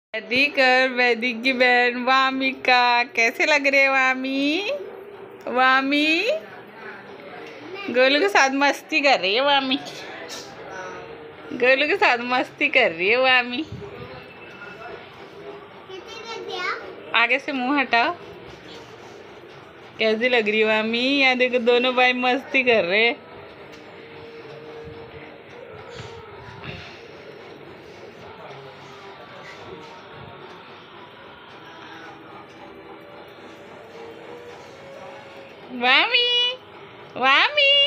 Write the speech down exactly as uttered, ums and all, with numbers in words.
वैदिक और वैदिक की बहन वामिका कैसे लग रहे हैं वामी? वामी गोलू के साथ मस्ती कर रही है वामी। गोलू के साथ मस्ती कर रही है वामी। आगे से मुंह हटाओ। कैसी लग रही है वामी? यहाँ देखो दोनों भाई मस्ती कर रहे हैं। वामी वामी